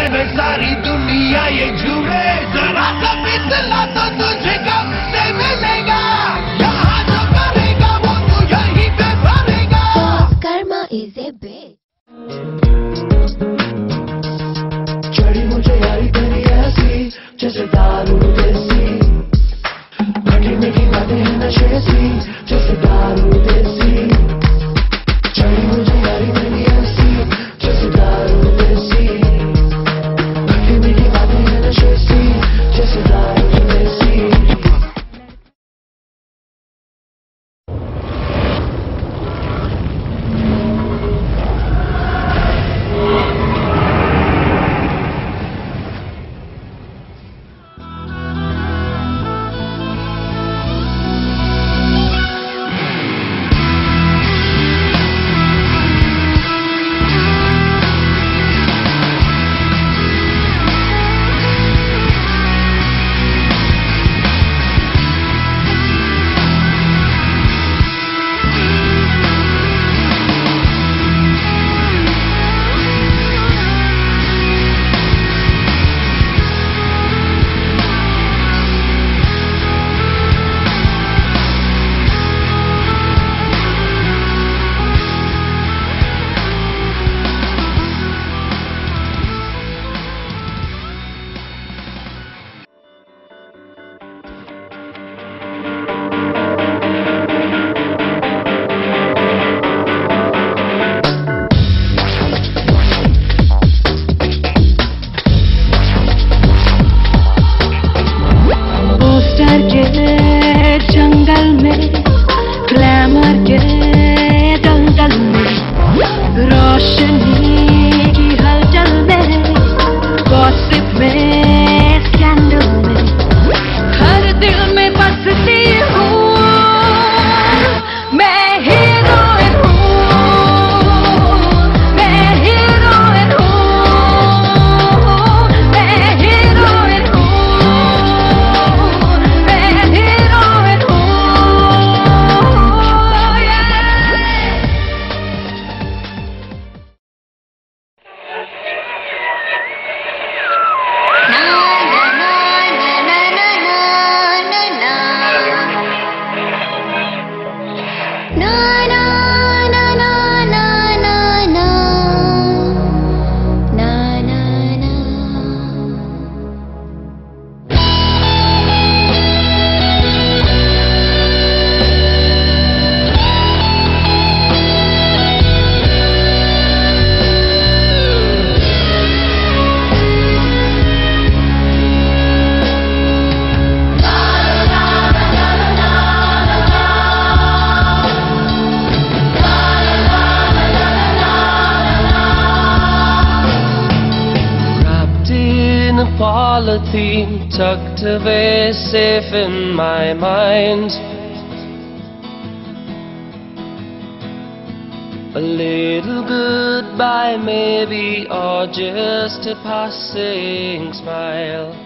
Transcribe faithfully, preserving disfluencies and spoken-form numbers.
में सारी दुनिया ये झूमे, जरा सा फिसला तो तुझे कब से मिलेगा, यहाँ जो करेगा वो तू यहीं पे भरेगा। Karma is a bitch. चढ़ी मुझे यारी तेरी ऐसी जैसे दारू देसी, खटी मीठी बातें हैं नशे सी जैसे दारू देसी। चढ़ी मुझे यारी तेरी ऐसी जैसे दारू देसी, खटी मीठी बातें हैं नशे सी जैसे दारू देसी। जंगल में ग्लैमर के दंगल में, रोशनी की हलचल में, गॉसिप में, स्कैंडल में, हर दिल में बसती हूँ मैं, हीरोइन हूँ मैं, हीरोइन हूँ मैं, हीरोइन हूँ मैं, हीरोइन हूँ। Polythene tucked away safe in my mind, a little goodbye maybe, or just a passing smile.